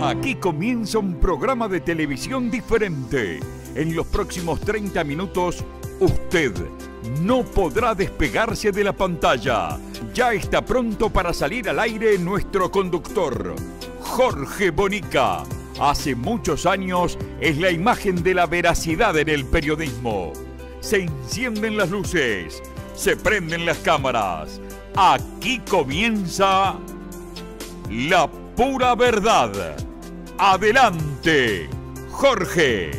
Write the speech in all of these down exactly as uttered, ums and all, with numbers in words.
Aquí comienza un programa de televisión diferente. En los próximos treinta minutos, usted no podrá despegarse de la pantalla. Ya está pronto para salir al aire nuestro conductor, Jorge Bonica. Hace muchos años es la imagen de la veracidad en el periodismo. Se encienden las luces, se prenden las cámaras. Aquí comienza La Pura Verdad. Adelante, Jorge.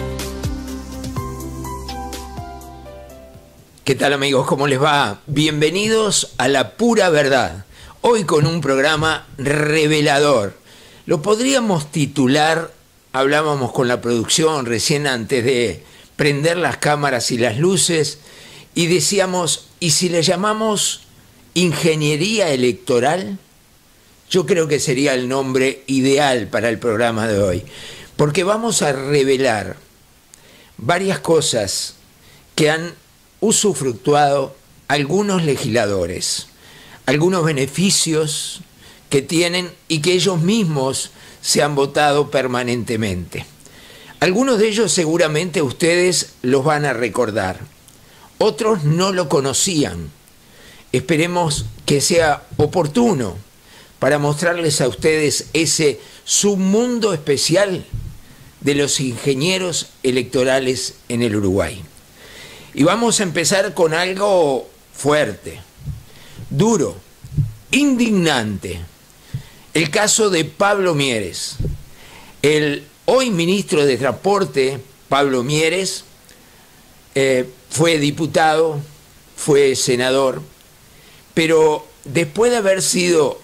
¿Qué tal, amigos? ¿Cómo les va? Bienvenidos a La Pura Verdad. Hoy con un programa revelador. Lo podríamos titular, hablábamos con la producción recién antes de prender las cámaras y las luces, y decíamos, ¿y si le llamamos ingeniería electoral? Yo creo que sería el nombre ideal para el programa de hoy, porque vamos a revelar varias cosas que han usufructuado algunos legisladores, algunos beneficios que tienen y que ellos mismos se han votado permanentemente. Algunos de ellos seguramente ustedes los van a recordar, otros no lo conocían. Esperemos que sea oportuno para mostrarles a ustedes ese submundo especial de los ingenieros electorales en el Uruguay. Y vamos a empezar con algo fuerte, duro, indignante. El caso de Pablo Mieres. El hoy ministro de Transporte, Pablo Mieres, eh, fue diputado, fue senador, pero después de haber sido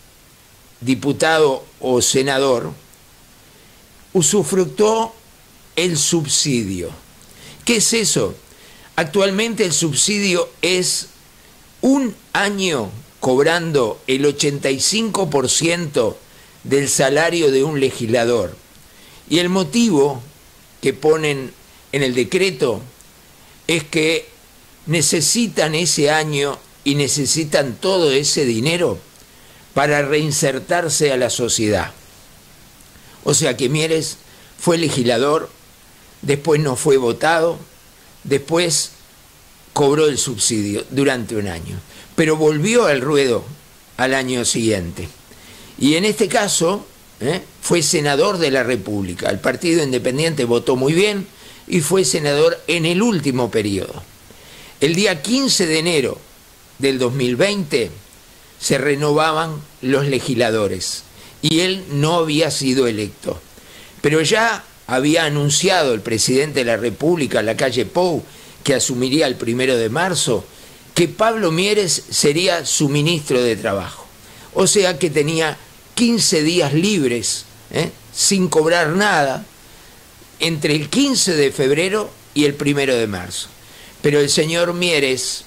diputado o senador, usufructó el subsidio. ¿Qué es eso? Actualmente el subsidio es un año cobrando el ochenta y cinco por ciento del salario de un legislador. Y el motivo que ponen en el decreto es que necesitan ese año y necesitan todo ese dinero para reinsertarse a la sociedad. O sea que Mieres fue legislador, después no fue votado, después cobró el subsidio durante un año, pero volvió al ruedo al año siguiente. Y en este caso ¿eh? fue senador de la República. El Partido Independiente votó muy bien y fue senador en el último periodo. El día quince de enero del dos mil veinte se renovaban los legisladores y él no había sido electo. Pero ya había anunciado el presidente de la República, Lacalle Pou, que asumiría el primero de marzo, que Pablo Mieres sería su ministro de Trabajo. O sea que tenía quince días libres, ¿eh? sin cobrar nada, entre el quince de febrero y el primero de marzo. Pero el señor Mieres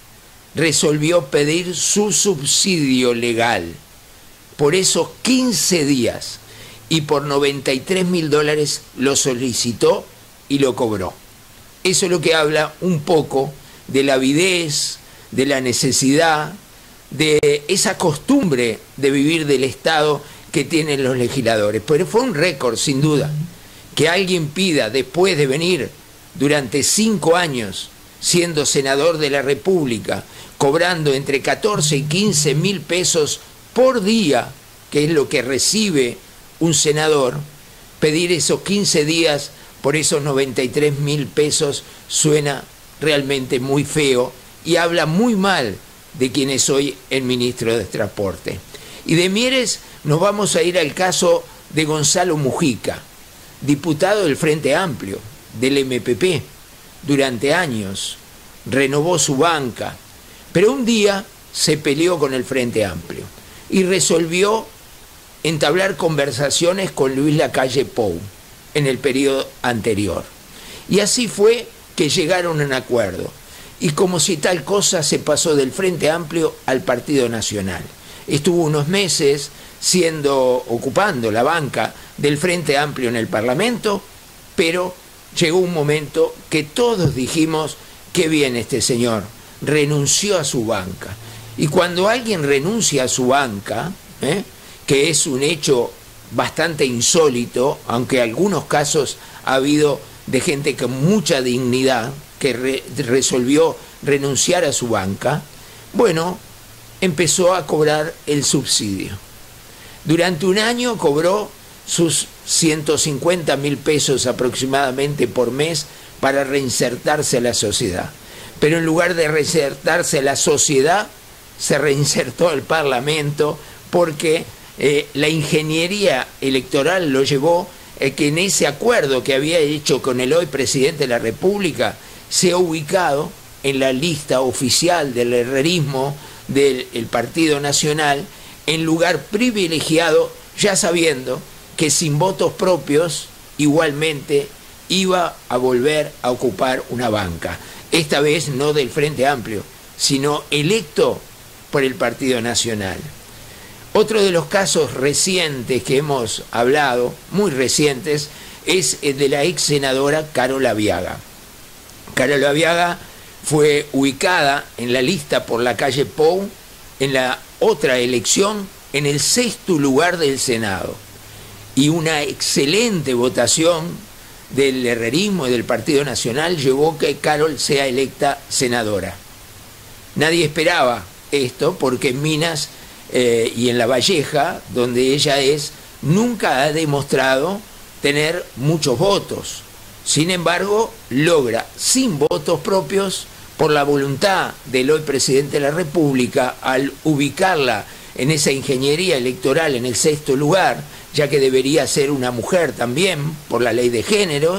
resolvió pedir su subsidio legal por esos quince días y por noventa y tres mil dólares lo solicitó y lo cobró. Eso es lo que habla un poco de la avidez, de la necesidad, de esa costumbre de vivir del Estado que tienen los legisladores. Pero fue un récord, sin duda, que alguien pida, después de venir durante cinco años siendo senador de la República, cobrando entre catorce y quince mil pesos por día, que es lo que recibe un senador, pedir esos quince días por esos noventa y tres mil pesos suena realmente muy feo y habla muy mal de quien es hoy el ministro de Transporte. Y de Mieres nos vamos a ir al caso de Gonzalo Mujica, diputado del Frente Amplio, del M P P, durante años, renovó su banca, pero un día se peleó con el Frente Amplio y resolvió entablar conversaciones con Luis Lacalle Pou en el periodo anterior. Y así fue que llegaron a un acuerdo. Y como si tal cosa se pasó del Frente Amplio al Partido Nacional. Estuvo unos meses siendo, ocupando la banca del Frente Amplio en el Parlamento, pero llegó un momento que todos dijimos, qué bien este señor, renunció a su banca. Y cuando alguien renuncia a su banca, ¿eh? que es un hecho bastante insólito, aunque en algunos casos ha habido de gente con mucha dignidad que re, resolvió renunciar a su banca, bueno, empezó a cobrar el subsidio. Durante un año cobró sus ciento cincuenta mil pesos aproximadamente por mes para reinsertarse a la sociedad. Pero en lugar de reinsertarse a la sociedad, se reinsertó al Parlamento porque eh, la ingeniería electoral lo llevó a que en ese acuerdo que había hecho con el hoy presidente de la República se ha ubicado en la lista oficial del herrerismo del el Partido Nacional en lugar privilegiado, ya sabiendo que sin votos propios igualmente iba a volver a ocupar una banca. Esta vez no del Frente Amplio, sino electo por el Partido Nacional. Otro de los casos recientes que hemos hablado, muy recientes, es el de la ex senadora Carola Viaga. Carola Viaga fue ubicada en la lista por la calle Pou en la otra elección en el sexto lugar del Senado. Y una excelente votación del herrerismo y del Partido Nacional llevó que Carol sea electa senadora. Nadie esperaba esto porque en Minas eh, y en La Valleja, donde ella es, nunca ha demostrado tener muchos votos. Sin embargo, logra, sin votos propios, por la voluntad del hoy presidente de la República, al ubicarla en esa ingeniería electoral en el sexto lugar, ya que debería ser una mujer también, por la ley de género,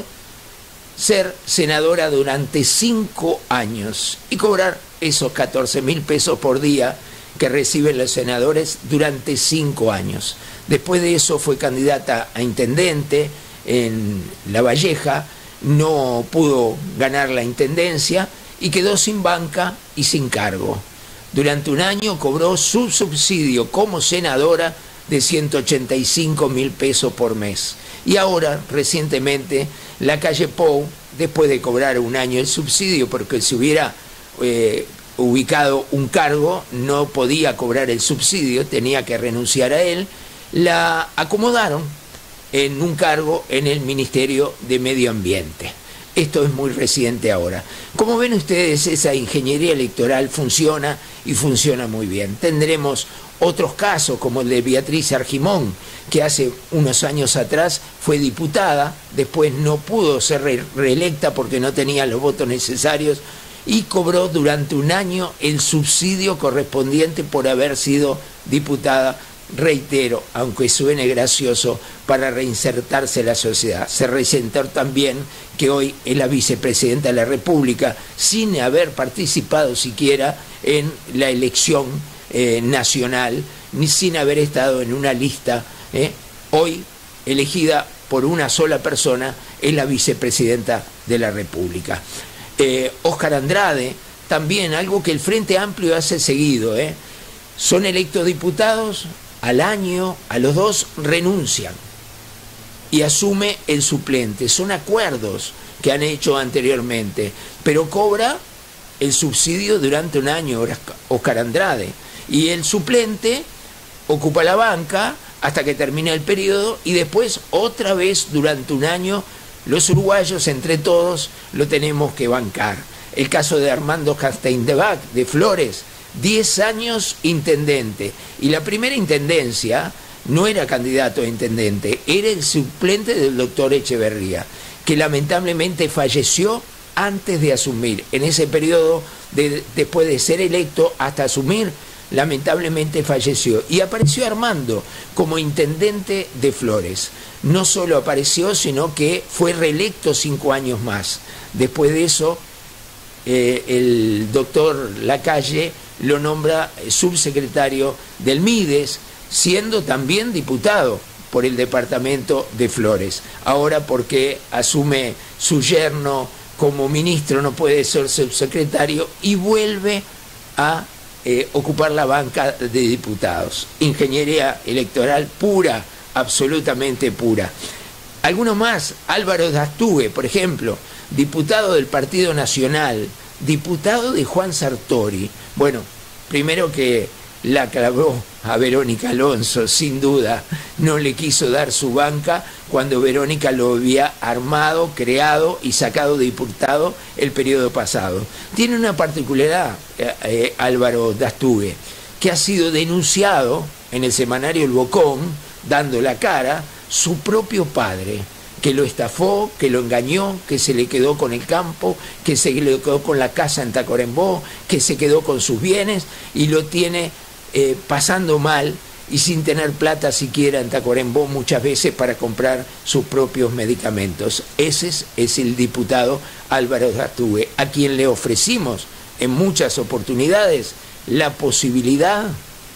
ser senadora durante cinco años y cobrar esos catorce mil pesos por día que reciben los senadores durante cinco años. Después de eso fue candidata a intendente en La Valleja, no pudo ganar la intendencia y quedó sin banca y sin cargo. Durante un año cobró su subsidio como senadora de ciento ochenta y cinco mil pesos por mes. Y ahora, recientemente, la calle Pou, después de cobrar un año el subsidio, porque si hubiera eh, ubicado un cargo, no podía cobrar el subsidio, tenía que renunciar a él, la acomodaron en un cargo en el Ministerio de Medio Ambiente. Esto es muy reciente ahora. Como ven ustedes, esa ingeniería electoral funciona y funciona muy bien. Tendremos otros casos como el de Beatriz Argimón, que hace unos años atrás fue diputada, después no pudo ser re reelecta porque no tenía los votos necesarios y cobró durante un año el subsidio correspondiente por haber sido diputada, reitero, aunque suene gracioso, para reinsertarse en la sociedad. Se reinsertó también que hoy es la vicepresidenta de la República sin haber participado siquiera en la elección eh, nacional, ni sin haber estado en una lista, eh, hoy elegida por una sola persona, es la vicepresidenta de la República. Eh, Óscar Andrade, también algo que el Frente Amplio hace seguido, eh, son electos diputados, al año, a los dos, renuncian y asume el suplente. Son acuerdos que han hecho anteriormente, pero cobra el subsidio durante un año Óscar Andrade, y el suplente ocupa la banca hasta que termine el periodo y después otra vez durante un año los uruguayos entre todos lo tenemos que bancar. El caso de Armando Casteindebach de Flores, diez años intendente, y la primera intendencia no era candidato a intendente, era el suplente del doctor Echeverría, que lamentablemente falleció antes de asumir. En ese periodo, de, después de ser electo hasta asumir, lamentablemente falleció. Y apareció Armando como intendente de Flores. No solo apareció, sino que fue reelecto cinco años más. Después de eso, eh, el doctor Lacalle lo nombra subsecretario del Mides, siendo también diputado por el departamento de Flores. Ahora, porque asume su yerno como ministro, no puede ser subsecretario y vuelve a eh, ocupar la banca de diputados. Ingeniería electoral pura, absolutamente pura. Algunos más, Álvaro Dastúe, por ejemplo, diputado del Partido Nacional, diputado de Juan Sartori. Bueno, primero que la clavó a Verónica Alonso, sin duda, no le quiso dar su banca cuando Verónica lo había armado, creado y sacado de diputado el periodo pasado. Tiene una particularidad, eh, eh, Álvaro Dastugue, que ha sido denunciado en el semanario El Bocón, dando la cara, su propio padre, que lo estafó, que lo engañó, que se le quedó con el campo, que se le quedó con la casa en Tacuarembó, que se quedó con sus bienes y lo tiene eh, pasando mal y sin tener plata siquiera en Tacuarembó muchas veces para comprar sus propios medicamentos. Ese es, es el diputado Álvaro Dastugue, a quien le ofrecimos en muchas oportunidades la posibilidad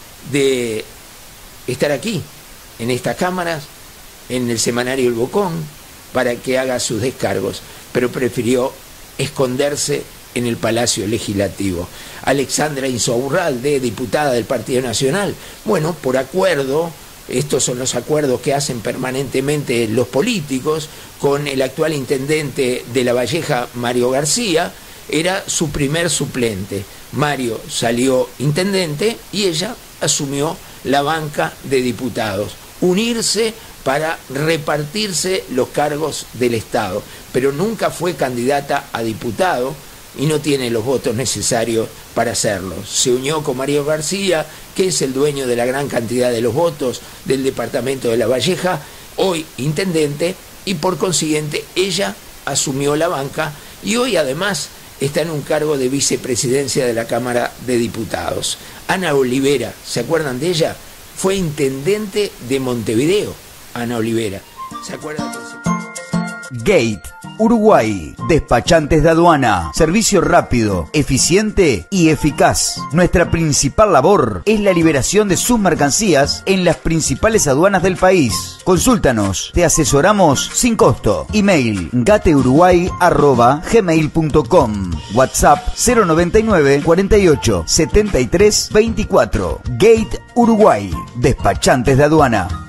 de estar aquí, en estas cámaras, en el semanario El Bocón, para que haga sus descargos, pero prefirió esconderse en el Palacio Legislativo. Alexandra Insaurralde, diputada del Partido Nacional, bueno, por acuerdo, estos son los acuerdos que hacen permanentemente los políticos, con el actual intendente de La Valleja, Mario García, era su primer suplente. Mario salió intendente y ella asumió la banca de diputados. Unirse para repartirse los cargos del Estado, pero nunca fue candidata a diputado y no tiene los votos necesarios para hacerlo. Se unió con Mario García, que es el dueño de la gran cantidad de los votos del departamento de La Valleja, hoy intendente, y por consiguiente ella asumió la banca y hoy además está en un cargo de vicepresidencia de la Cámara de Diputados. Ana Olivera, ¿se acuerdan de ella? Fue intendente de Montevideo, Ana Olivera. ¿Se acuerdan de eso? Gate Uruguay, despachantes de aduana, servicio rápido, eficiente y eficaz. Nuestra principal labor es la liberación de sus mercancías en las principales aduanas del país. Consúltanos, te asesoramos sin costo. Email gateuruguay arroba gmail punto com. WhatsApp cero noventa y nueve cuarenta y ocho setenta y tres veinticuatro. Gate Uruguay, despachantes de aduana.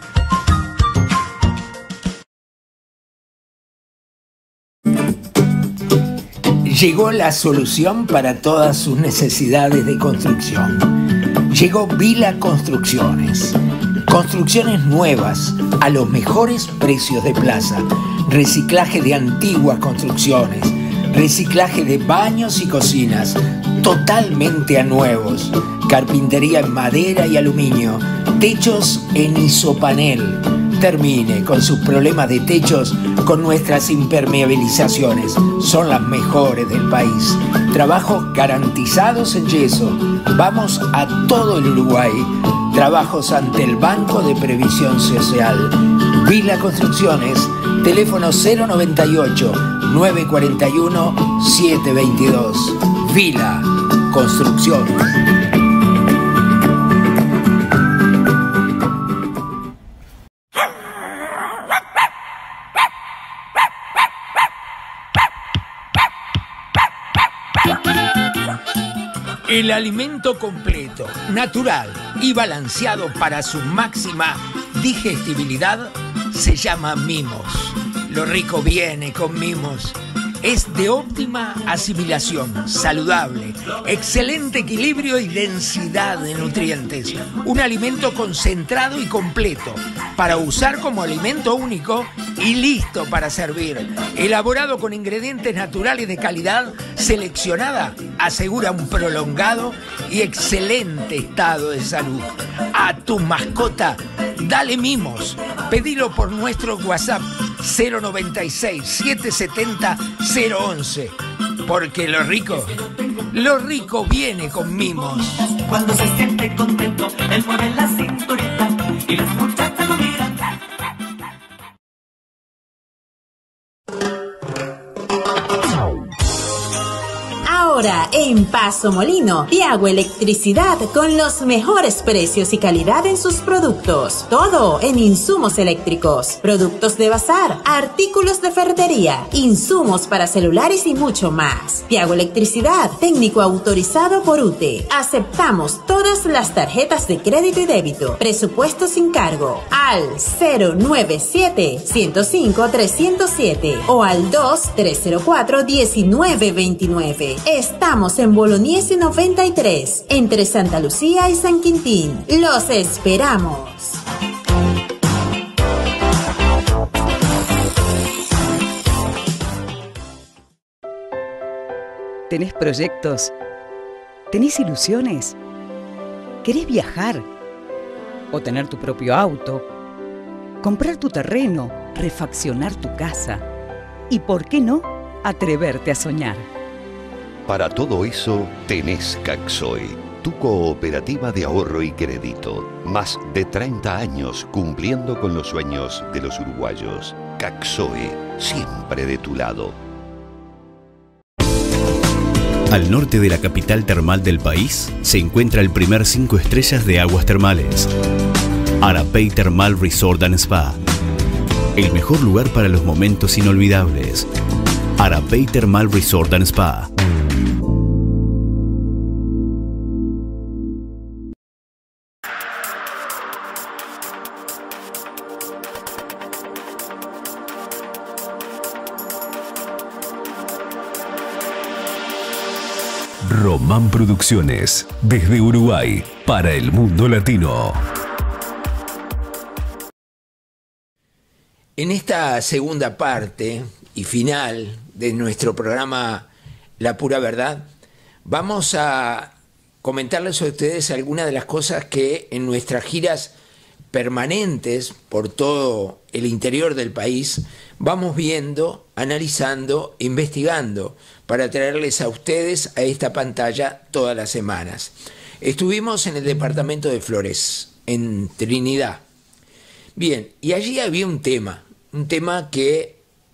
Llegó la solución para todas sus necesidades de construcción. Llegó Vila Construcciones. Construcciones nuevas a los mejores precios de plaza. Reciclaje de antiguas construcciones. Reciclaje de baños y cocinas totalmente a nuevos. Carpintería en madera y aluminio. Techos en isopanel. Termine con sus problemas de techos con nuestras impermeabilizaciones. Son las mejores del país. Trabajos garantizados en yeso. Vamos a todo el Uruguay. Trabajos ante el Banco de Previsión Social. Vila Construcciones. Teléfono cero noventa y ocho nueve cuarenta y uno siete veintidós. Vila Construcciones. El alimento completo, natural y balanceado para su máxima digestibilidad se llama Mimos. Lo rico viene con Mimos. Es de óptima asimilación, saludable, excelente equilibrio y densidad de nutrientes. Un alimento concentrado y completo para usar como alimento único y listo para servir. Elaborado con ingredientes naturales de calidad seleccionada, asegura un prolongado y excelente estado de salud. A tu mascota, dale Mimos. Pedilo por nuestro WhatsApp cero noventa y seis siete setenta cero once. Porque lo rico, lo rico viene con Mimos. Cuando se siente contento, él mueve la cinturita y las muchachas lo miran. Ahora en Paso Molino, Piagua Electricidad con los mejores precios y calidad en sus productos. Todo en insumos eléctricos, productos de bazar, artículos de ferretería, insumos para celulares y mucho más. Piagua Electricidad, técnico autorizado por U T E. Aceptamos todas las tarjetas de crédito y débito. Presupuesto sin cargo al cero nueve siete, ciento cinco, trescientos siete o al dos tres cero cuatro, diecinueve veintinueve. Es Estamos en Bolognesi noventa y tres, entre Santa Lucía y San Quintín. ¡Los esperamos! ¿Tenés proyectos? ¿Tenés ilusiones? ¿Querés viajar? ¿O tener tu propio auto? ¿Comprar tu terreno? ¿Refaccionar tu casa? ¿Y por qué no atreverte a soñar? Para todo eso tenés Caxoe, tu cooperativa de ahorro y crédito. Más de treinta años cumpliendo con los sueños de los uruguayos. Caxoe, siempre de tu lado. Al norte de la capital termal del país se encuentra el primer cinco estrellas de aguas termales. Arapey Termal Resort and Spa. El mejor lugar para los momentos inolvidables. Arapey Termal Resort and Spa. Román Producciones, desde Uruguay, para el mundo latino. En esta segunda parte y final de nuestro programa La Pura Verdad, vamos a comentarles a ustedes algunas de las cosas que en nuestras giras permanentes por todo el interior del país vamos viendo, analizando, investigando para traerles a ustedes a esta pantalla todas las semanas. Estuvimos en el departamento de Flores, en Trinidad. Bien, y allí había un tema, un tema que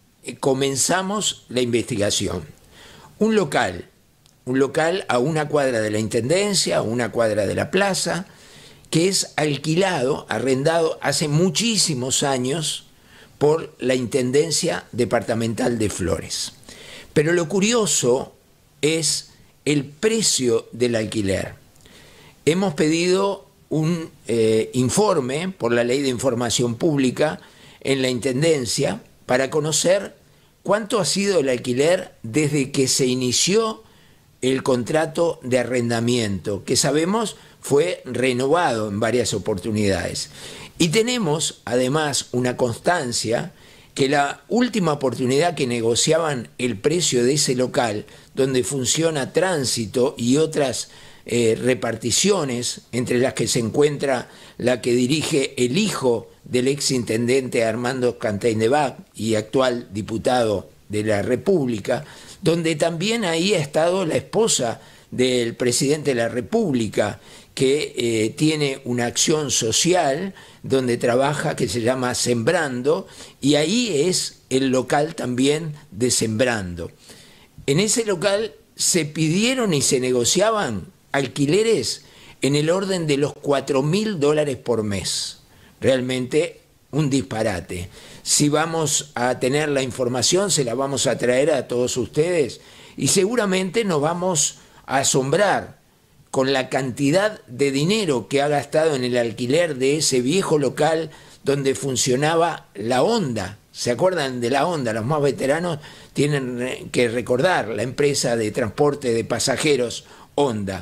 comenzamos la investigación. Un local, un local a una cuadra de la Intendencia, a una cuadra de la plaza, que es alquilado, arrendado hace muchísimos años por la Intendencia Departamental de Flores. Pero lo curioso es el precio del alquiler. Hemos pedido un eh, informe por la Ley de Información Pública en la Intendencia para conocer cuánto ha sido el alquiler desde que se inició el contrato de arrendamiento, que sabemos fue renovado en varias oportunidades. Y tenemos además una constancia que la última oportunidad que negociaban el precio de ese local, donde funciona Tránsito y otras eh, reparticiones, entre las que se encuentra la que dirige el hijo del exintendente Armando Canteinevac y actual diputado de la República, donde también ahí ha estado la esposa del presidente de la República, que eh, tiene una acción social donde trabaja, que se llama Sembrando, y ahí es el local también de Sembrando. En ese local se pidieron y se negociaban alquileres en el orden de los cuatro mil dólares por mes. Realmente un disparate. Si vamos a tener la información, se la vamos a traer a todos ustedes y seguramente nos vamos a asombrar con la cantidad de dinero que ha gastado en el alquiler de ese viejo local donde funcionaba la Honda. ¿Se acuerdan de la Honda? Los más veteranos tienen que recordar la empresa de transporte de pasajeros Honda.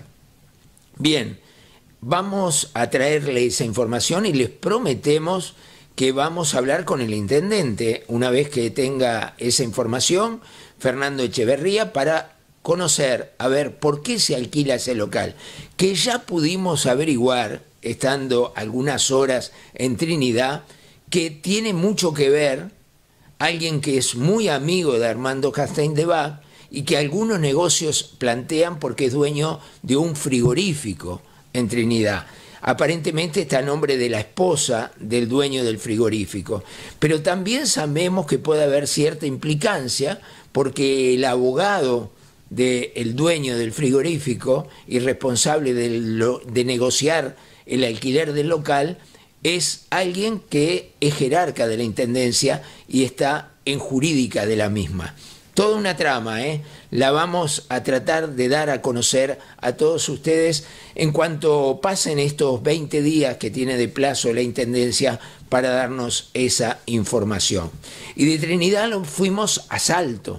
Bien, vamos a traerle esa información y les prometemos que vamos a hablar con el intendente una vez que tenga esa información, Fernando Echeverría, para conocer, a ver, por qué se alquila ese local, que ya pudimos averiguar, estando algunas horas en Trinidad, que tiene mucho que ver alguien que es muy amigo de Armando Canteinevac y que algunos negocios plantean porque es dueño de un frigorífico en Trinidad. Aparentemente está a nombre de la esposa del dueño del frigorífico, pero también sabemos que puede haber cierta implicancia porque el abogado del dueño del frigorífico y responsable de, lo, de negociar el alquiler del local es alguien que es jerarca de la Intendencia y está en jurídica de la misma. Toda una trama, ¿eh? La vamos a tratar de dar a conocer a todos ustedes en cuanto pasen estos veinte días que tiene de plazo la Intendencia para darnos esa información. Y de Trinidad lo fuimos a Salto.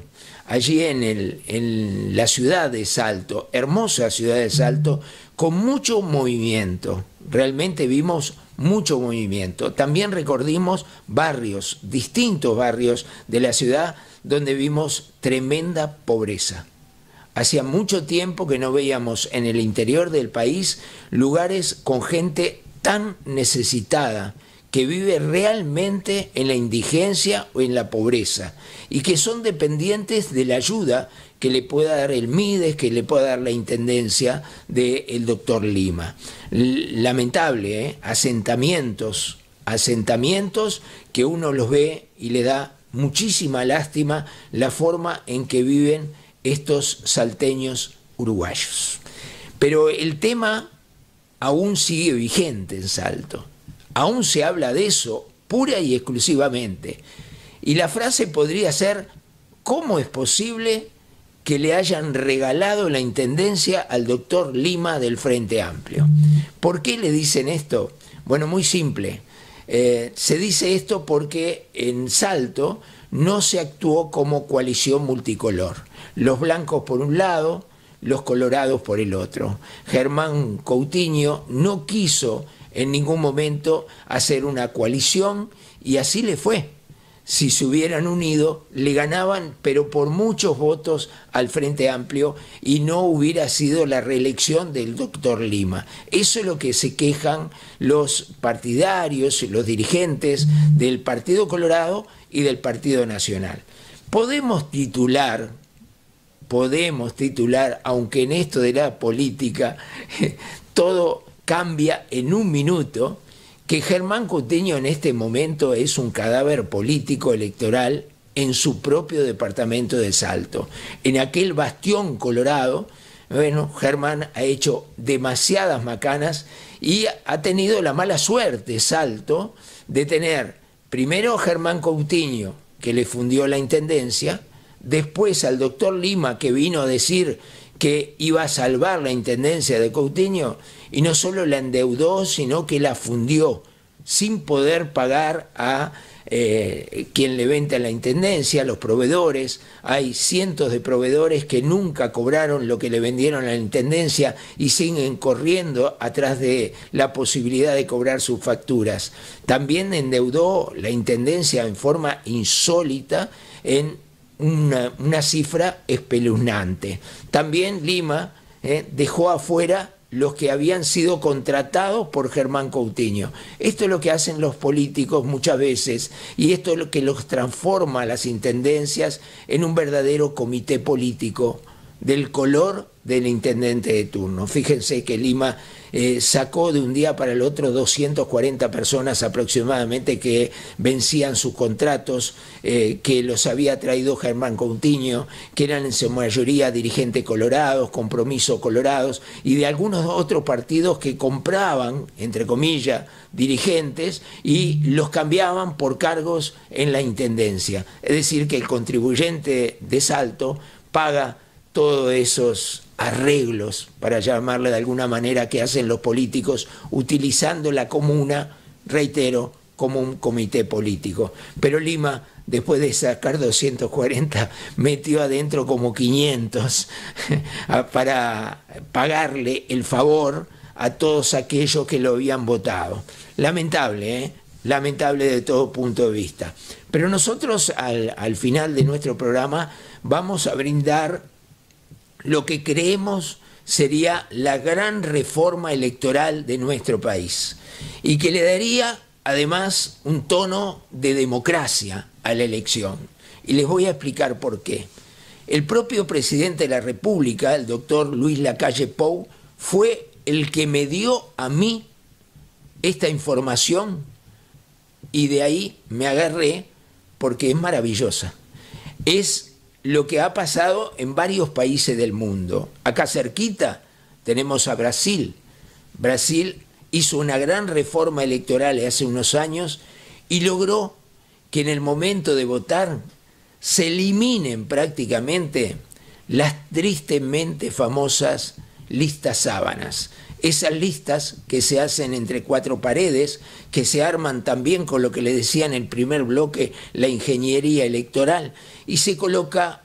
allí en, el, en la ciudad de Salto, hermosa ciudad de Salto, con mucho movimiento. Realmente vimos mucho movimiento. También recorrimos barrios, distintos barrios de la ciudad, donde vimos tremenda pobreza. Hacía mucho tiempo que no veíamos en el interior del país lugares con gente tan necesitada, que vive realmente en la indigencia o en la pobreza, y que son dependientes de la ayuda que le pueda dar el MIDES, que le pueda dar la Intendencia del doctor Lima. Lamentable, ¿eh? Asentamientos, asentamientos que uno los ve y le da muchísima lástima la forma en que viven estos salteños uruguayos. Pero el tema aún sigue vigente en Salto. Aún se habla de eso pura y exclusivamente. Y la frase podría ser: ¿cómo es posible que le hayan regalado la intendencia al doctor Lima del Frente Amplio? ¿Por qué le dicen esto? Bueno, muy simple. Eh, se dice esto porque en Salto no se actuó como coalición multicolor. Los blancos por un lado, los colorados por el otro. Germán Coutinho no quiso en ningún momento hacer una coalición, y así le fue. Si se hubieran unido, le ganaban, pero por muchos votos, al Frente Amplio, y no hubiera sido la reelección del doctor Lima. Eso es lo que se quejan los partidarios, los dirigentes del Partido Colorado y del Partido Nacional. Podemos titular, podemos titular, aunque en esto de la política todo cambia en un minuto, que Germán Coutinho en este momento es un cadáver político electoral en su propio departamento de Salto. En aquel bastión colorado, bueno, Germán ha hecho demasiadas macanas y ha tenido la mala suerte, Salto, de tener primero a Germán Coutinho, que le fundió la intendencia, después al doctor Lima, que vino a decir que iba a salvar la intendencia de Coutinho, y no solo la endeudó, sino que la fundió, sin poder pagar a eh, quien le vende la intendencia, a los proveedores. Hay cientos de proveedores que nunca cobraron lo que le vendieron a la intendencia y siguen corriendo atrás de la posibilidad de cobrar sus facturas. También endeudó la intendencia en forma insólita en Una, una cifra espeluznante. También Lima eh, dejó afuera los que habían sido contratados por Germán Coutinho. Esto es lo que hacen los políticos muchas veces, y esto es lo que los transforma a las intendencias en un verdadero comité político del color del intendente de turno. Fíjense que Lima eh, sacó de un día para el otro doscientas cuarenta personas aproximadamente que vencían sus contratos, eh, que los había traído Germán Coutinho, que eran en su mayoría dirigentes colorados, compromisos colorados, y de algunos otros partidos que compraban, entre comillas, dirigentes y los cambiaban por cargos en la intendencia. Es decir, que el contribuyente de Salto paga todos esos arreglos, para llamarle de alguna manera, que hacen los políticos utilizando la comuna, reitero, como un comité político. Pero Lima, después de sacar doscientos cuarenta, metió adentro como quinientos para pagarle el favor a todos aquellos que lo habían votado. Lamentable, ¿eh? Lamentable de todo punto de vista. Pero nosotros al, al final de nuestro programa vamos a brindar lo que creemos sería la gran reforma electoral de nuestro país, y que le daría además un tono de democracia a la elección. Y les voy a explicar por qué. El propio presidente de la República, el doctor Luis Lacalle Pou, fue el que me dio a mí esta información, y de ahí me agarré porque es maravillosa. Es lo que ha pasado en varios países del mundo. Acá cerquita tenemos a Brasil. Brasil hizo una gran reforma electoral hace unos años y logró que en el momento de votar se eliminen prácticamente las tristemente famosas listas sábanas. Esas listas que se hacen entre cuatro paredes, que se arman también con lo que le decía en el primer bloque, la ingeniería electoral, y se coloca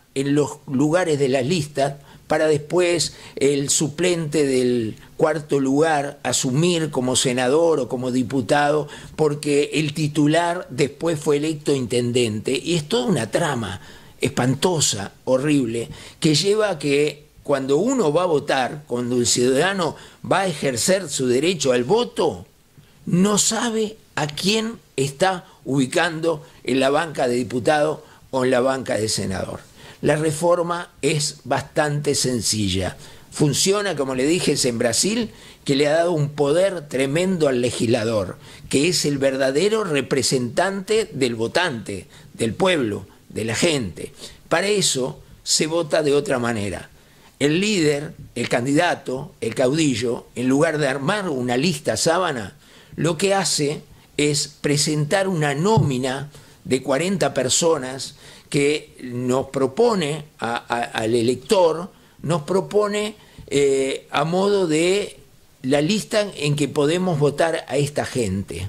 en los lugares de las listas para después el suplente del cuarto lugar asumir como senador o como diputado, porque el titular después fue electo intendente. Y es toda una trama espantosa, horrible, que lleva a que cuando uno va a votar, cuando el ciudadano va a ejercer su derecho al voto, no sabe a quién está ubicando en la banca de diputado o en la banca de senador. La reforma es bastante sencilla. Funciona, como le dije, es en Brasil, que le ha dado un poder tremendo al legislador, que es el verdadero representante del votante, del pueblo, de la gente. Para eso se vota de otra manera. El líder, el candidato, el caudillo, en lugar de armar una lista sábana, lo que hace es presentar una nómina de cuarenta personas que nos propone a, a, al elector, nos propone eh, a modo de la lista en que podemos votar a esta gente.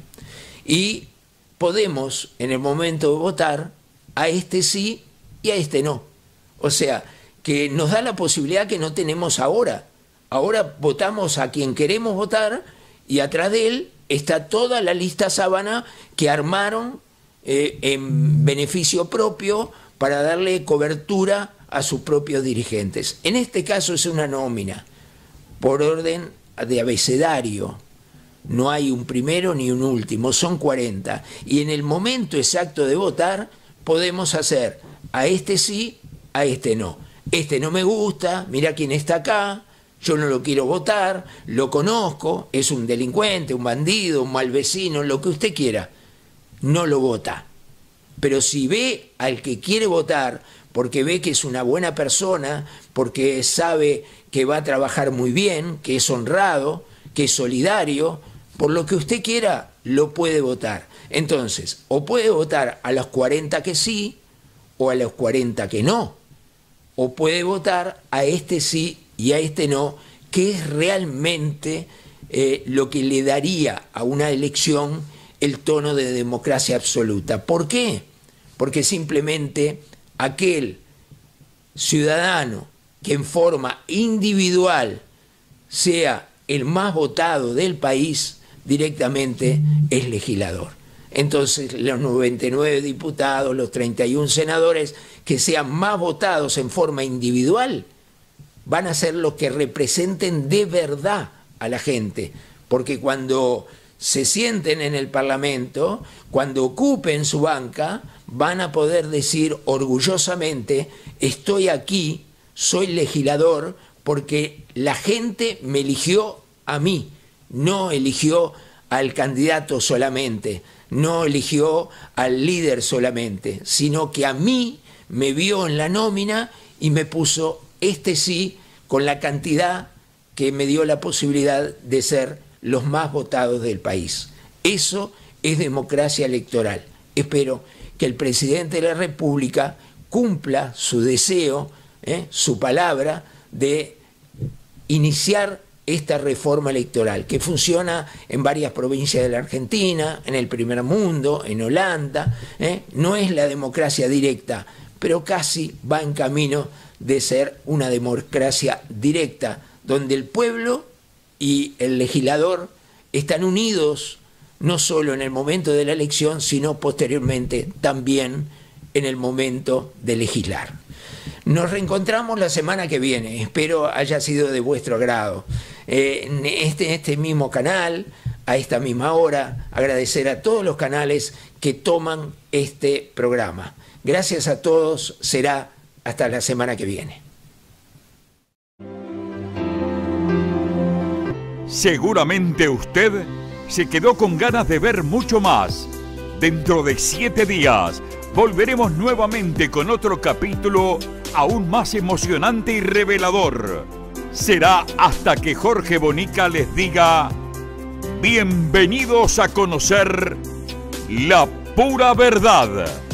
Y podemos, en el momento de votar, a este sí y a este no. O sea, que nos da la posibilidad que no tenemos ahora. Ahora votamos a quien queremos votar y atrás de él está toda la lista sábana que armaron eh, en beneficio propio para darle cobertura a sus propios dirigentes. En este caso es una nómina por orden de abecedario. No hay un primero ni un último, son cuarenta. Y en el momento exacto de votar podemos hacer a este sí, a este no. Este no me gusta, mira quién está acá, yo no lo quiero votar, lo conozco, es un delincuente, un bandido, un mal vecino, lo que usted quiera. No lo vota. Pero si ve al que quiere votar, porque ve que es una buena persona, porque sabe que va a trabajar muy bien, que es honrado, que es solidario, por lo que usted quiera, lo puede votar. Entonces, o puede votar a los cuarenta que sí, o a los cuarenta que no. O puede votar a este sí y a este no, que es realmente eh, lo que le daría a una elección el tono de democracia absoluta. ¿Por qué? Porque simplemente aquel ciudadano que en forma individual sea el más votado del país, directamente es legislador. Entonces los noventa y nueve diputados, los treinta y uno senadores que sean más votados en forma individual, van a ser los que representen de verdad a la gente, porque cuando se sienten en el Parlamento, cuando ocupen su banca, van a poder decir orgullosamente, estoy aquí, soy legislador, porque la gente me eligió a mí, no eligió al candidato solamente, no eligió al líder solamente, sino que a mí me vio en la nómina y me puso este sí con la cantidad que me dio la posibilidad de ser los más votados del país. Eso es democracia electoral. Espero que el presidente de la República cumpla su deseo, ¿eh? su palabra de iniciar esta reforma electoral, que funciona en varias provincias de la Argentina, en el primer mundo, en Holanda. ¿eh? No es la democracia directa, pero casi va en camino de ser una democracia directa, donde el pueblo y el legislador están unidos no solo en el momento de la elección, sino posteriormente también en el momento de legislar. Nos reencontramos la semana que viene, espero haya sido de vuestro agrado. Eh, en este, este mismo canal, a esta misma hora, agradecer a todos los canales que toman este programa. Gracias a todos, será hasta la semana que viene. Seguramente usted se quedó con ganas de ver mucho más. Dentro de siete días volveremos nuevamente con otro capítulo aún más emocionante y revelador. Será hasta que Jorge Bonica les diga: bienvenidos a conocer la pura verdad.